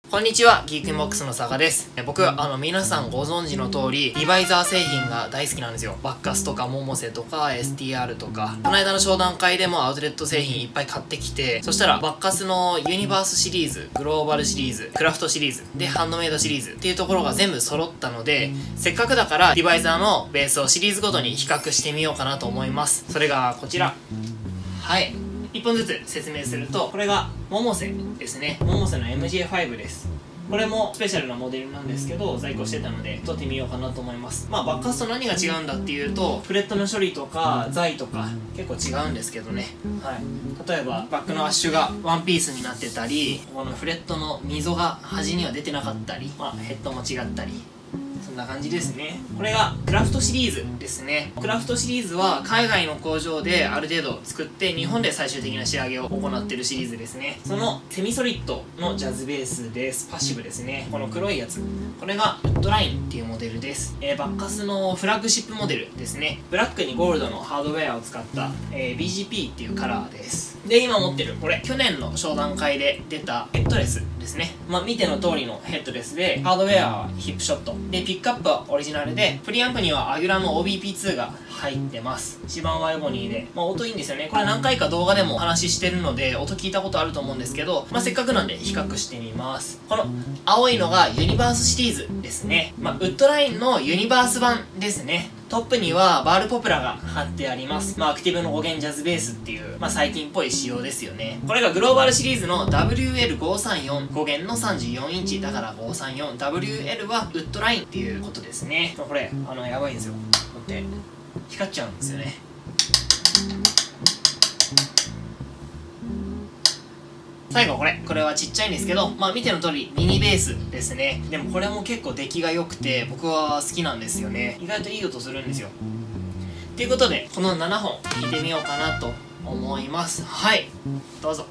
こんにちは、ギークインボックスの坂です。僕、皆さんご存知の通り、リバイザー製品が大好きなんですよ。バッカスとか、モモセとか、STR とか。この間の商談会でもアウトレット製品いっぱい買ってきて、そしたら、バッカスのユニバースシリーズ、グローバルシリーズ、クラフトシリーズ、で、ハンドメイドシリーズっていうところが全部揃ったので、せっかくだから、リバイザーのベースをシリーズごとに比較してみようかなと思います。それが、こちら。はい。1本ずつ説明すると、これがモモセですね。モモセの MJ5 です。これもスペシャルなモデルなんですけど、在庫してたので撮ってみようかなと思います。バッカスと何が違うんだっていうと、フレットの処理とか材とか結構違うんですけどね。はい。例えばバックのアッシュがワンピースになってたり、このフレットの溝が端には出てなかったり、ヘッドも違ったり、そんな感じですね。これがクラフトシリーズですね。クラフトシリーズは海外の工場である程度作って日本で最終的な仕上げを行っているシリーズですね。そのセミソリッドのジャズベースです。パッシブですね。この黒いやつ。これがウッドラインっていうモデルです。バッカスのフラッグシップモデルですね。ブラックにゴールドのハードウェアを使った、BGP っていうカラーです。で、今持ってるこれ、去年の商談会で出たヘッドレスですね。見ての通りのヘッドレスで、ハードウェアはヒップショット。で、ピックアップはオリジナルで、プリアンプにはアギュラの OBP2 が入ってます。指板はエボニーで。音いいんですよね。これ何回か動画でもお話ししてるので、音聞いたことあると思うんですけど、せっかくなんで比較してみます。この青いのがユニバースシリーズですね。ウッドラインのユニバース版ですね。トップにはバールポプラが貼ってあります。アクティブの5弦ジャズベースっていう、最近っぽい仕様ですよね。これがグローバルシリーズの WL534、5弦の34インチだから534。WL はウッドラインっていうことですね。これ、やばいんですよ。こうやって、光っちゃうんですよね。最後これはちっちゃいんですけど、見ての通りミニベースですね。でもこれも結構出来が良くて僕は好きなんですよね。意外といい音するんですよ。ということでこの7本弾いてみようかなと思います。はい、どうぞ。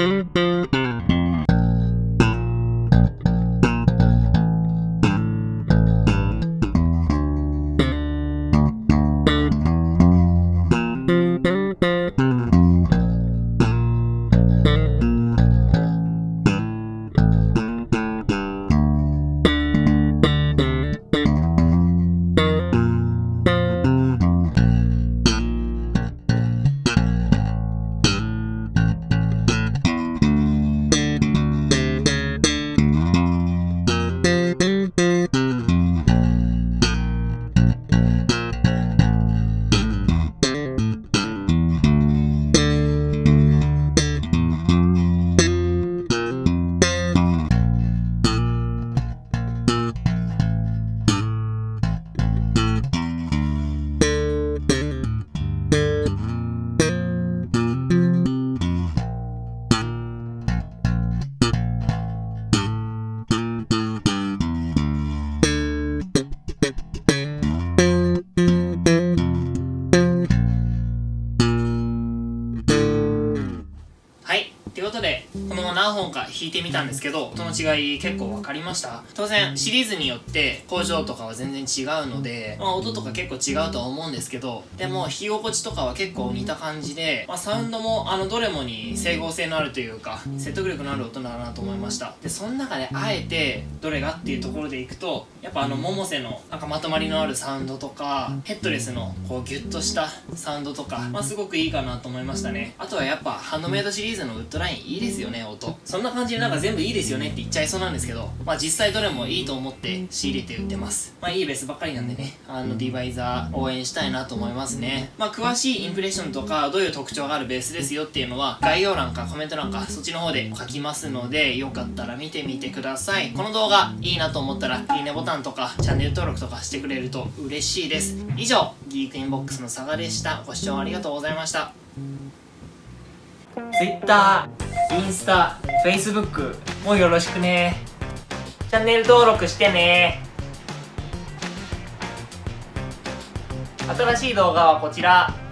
ということで、この何本か弾いてみたんですけど、音の違い結構分かりました？当然、シリーズによって工場とかは全然違うので、音とか結構違うとは思うんですけど、でも弾き心地とかは結構似た感じで、サウンドもどれもに整合性のあるというか、説得力のある音だなと思いました。で、その中であえてどれがっていうところでいくと、やっぱ百瀬のなんかまとまりのあるサウンドとか、ヘッドレスのこうギュッとしたサウンドとか、すごくいいかなと思いましたね。あとはやっぱハンドメイドシリーズのウッドラインいいですよね、音。そんな感じでなんか全部いいですよねって言っちゃいそうなんですけど、実際どれもいいと思って仕入れて売ってます。いいベースばっかりなんでね、ディバイザー応援したいなと思いますね。詳しいインプレッションとか、どういう特徴があるベースですよっていうのは、概要欄かコメント欄か、そっちの方で書きますので、よかったら見てみてください。この動画いいなと思ったら、いいねボタンとか、チャンネル登録とかしてくれると嬉しいです。以上、ギークインボックスの佐賀でした。ご視聴ありがとうございました。Twitter、インスタ、Facebook もよろしくね。チャンネル登録してね。新しい動画はこちら。